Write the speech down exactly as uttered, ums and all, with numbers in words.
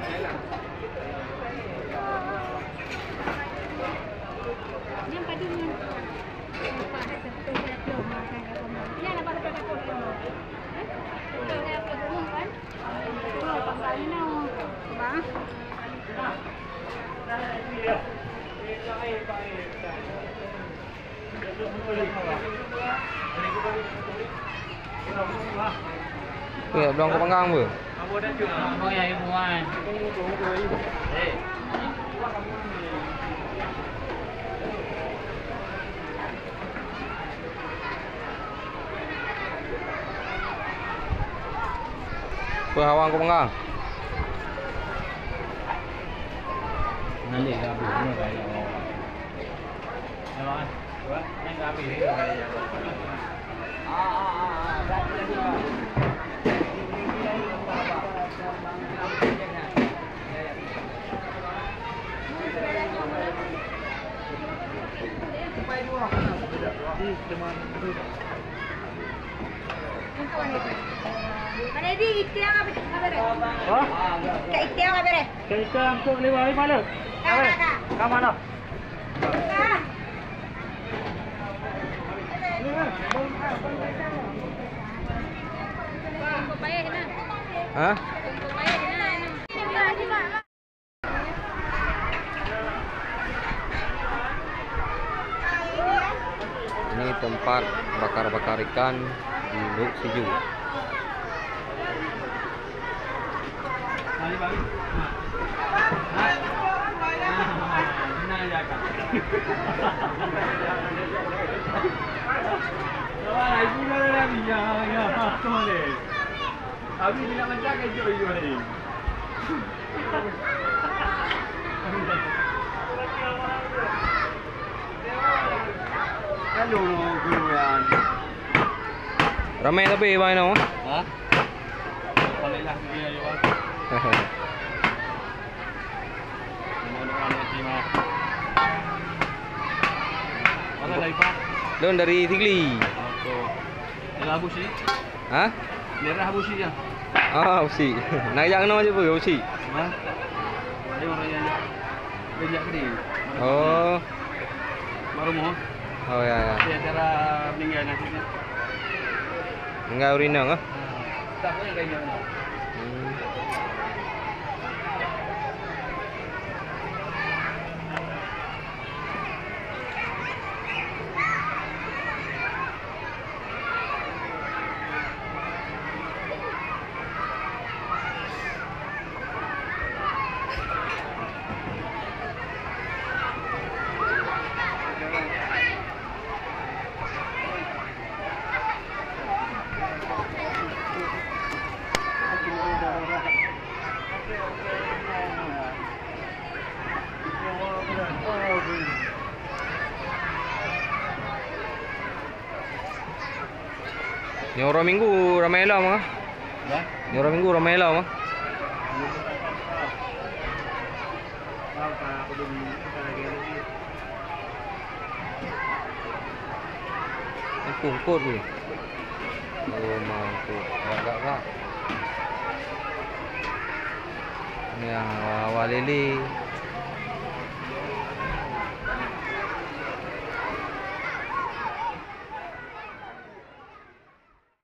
Yang padu dengan apa ada satu saya belum makan apa mau. Ya nak pada pada kau belum. Betul saya belum kan? Oh, pasal ni no. Bang. Ya, belum kau panggang apa? Apa dah jual? Apa yang ibu main? Eh. Apa awang kau panggang? Nanti dah bunuh kaya. Jalan. Buat yang dah habis ni kaya. Ah ah ah, dah dah. Mana di ikhtiar apa apa deh? Oh? Ke ikhtiar apa deh? Kita untuk lewat mana? Kak kak. Ke mana? Kak. Kau payah na. Hah? Kau payah na. Ini tempat bakar-bakar ikan di Luk Siju. Balik balik. Benar ya kak. Wah, ibu dah dah dia ya betul deh. Abi dia nak macam kerja ibu ni. Kalau guluan. Ramai tapi bang no. Ha? Baliklah dia ya bang. Mana-mana nanti mah. Mana dari Pak? Don dari Tigli. Okey. Daerah Busi. Hah? Daerah Busi ya. Ah, usi. Nak ajak kena je apa usi? Ha? Ada orang yang kerja ke dia. Oh. Baru mau. Oh ya ya. Dia cara meninggal nanti. Enggak urina ke? Tak boleh kayaknya. Hmm. Ni orang minggu ramai lah mah. Ya. Ni orang minggu ramai lah mah. Ni kungkut ni. Oh mangkuk. Agak kak. Ni yang awal lele.